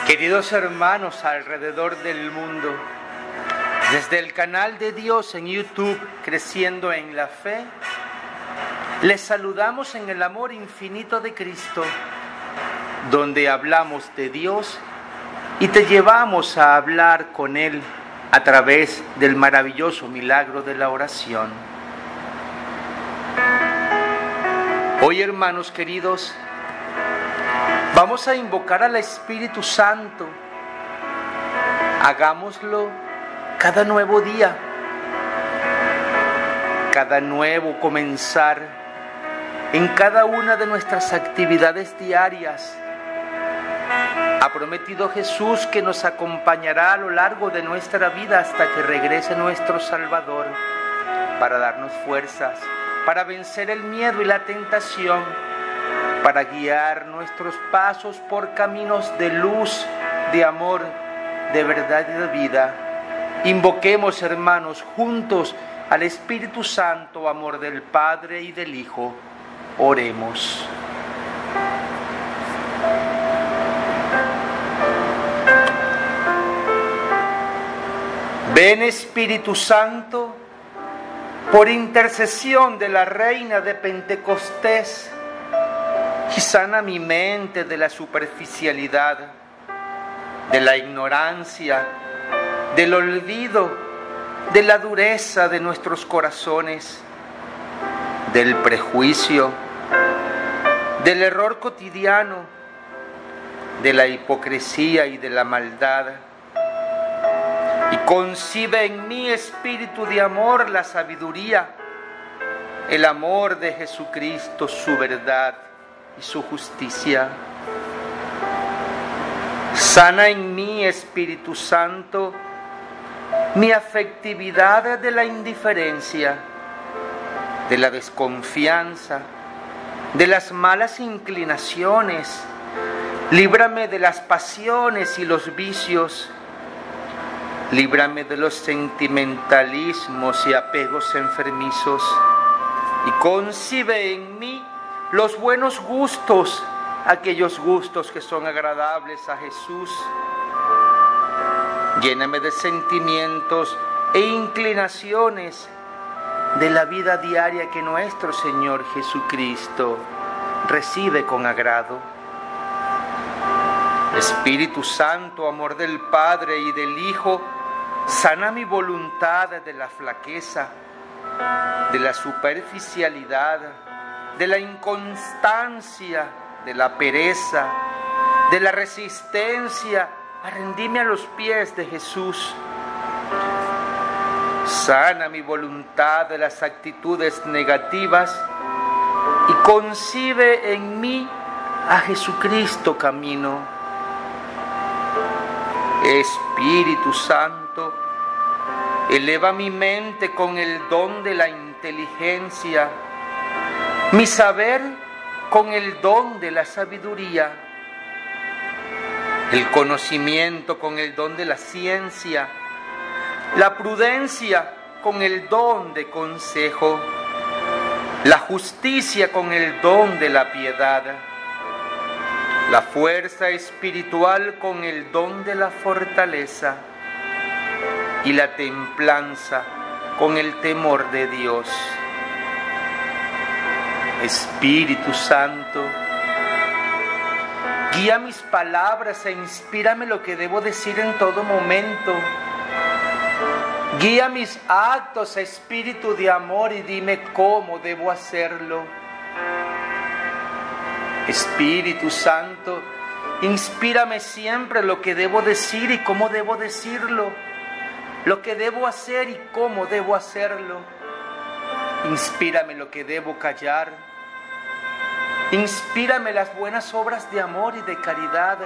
Queridos hermanos alrededor del mundo, desde el canal de Dios en YouTube, Creciendo en la Fe, les saludamos en el amor infinito de Cristo, donde hablamos de Dios y te llevamos a hablar con Él a través del maravilloso milagro de la oración. Hoy, hermanos queridos, vamos a invocar al Espíritu Santo. Hagámoslo cada nuevo día, cada nuevo comenzar, en cada una de nuestras actividades diarias. Ha prometido Jesús que nos acompañará a lo largo de nuestra vida hasta que regrese nuestro Salvador, para darnos fuerzas, para vencer el miedo y la tentación, para guiar nuestros pasos por caminos de luz, de amor, de verdad y de vida. Invoquemos, hermanos, juntos al Espíritu Santo, amor del Padre y del Hijo. Oremos. Ven, Espíritu Santo, por intercesión de la Reina de Pentecostés, y sana mi mente de la superficialidad, de la ignorancia, del olvido, de la dureza de nuestros corazones, del prejuicio, del error cotidiano, de la hipocresía y de la maldad. Y concibe en mí, espíritu de amor, la sabiduría, el amor de Jesucristo, su verdad y su justicia. Sana en mí, Espíritu Santo, mi afectividad de la indiferencia, de la desconfianza, de las malas inclinaciones. Líbrame de las pasiones y los vicios. Líbrame de los sentimentalismos y apegos enfermizos. Y concibe en mí los buenos gustos, aquellos gustos que son agradables a Jesús. Lléname de sentimientos e inclinaciones de la vida diaria que nuestro Señor Jesucristo recibe con agrado. Espíritu Santo, amor del Padre y del Hijo, sana mi voluntad de la flaqueza, de la superficialidad, de la inconstancia, de la pereza, de la resistencia a rendirme a los pies de Jesús. Sana mi voluntad de las actitudes negativas y concibe en mí a Jesucristo camino. Espíritu Santo, eleva mi mente con el don de la inteligencia, mi saber con el don de la sabiduría, el conocimiento con el don de la ciencia, la prudencia con el don de consejo, la justicia con el don de la piedad, la fuerza espiritual con el don de la fortaleza y la templanza con el temor de Dios. Espíritu Santo, guía mis palabras e inspírame lo que debo decir en todo momento. Guía mis actos, Espíritu de amor, y dime cómo debo hacerlo. Espíritu Santo, inspírame siempre lo que debo decir y cómo debo decirlo, lo que debo hacer y cómo debo hacerlo. Inspírame lo que debo callar. Inspírame las buenas obras de amor y de caridad.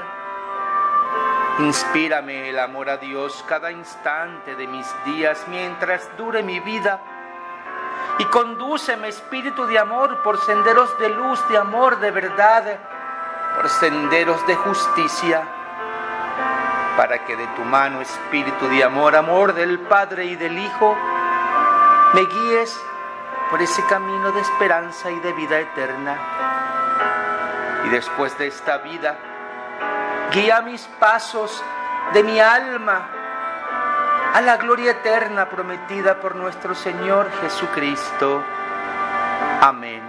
Inspírame el amor a Dios cada instante de mis días mientras dure mi vida. Y condúceme, Espíritu de amor, por senderos de luz, de amor, de verdad, por senderos de justicia, para que de tu mano, Espíritu de amor, amor del Padre y del Hijo, me guíes por ese camino de esperanza y de vida eterna. Y después de esta vida, Guía mis pasos de mi alma a la gloria eterna prometida por nuestro Señor Jesucristo. Amén.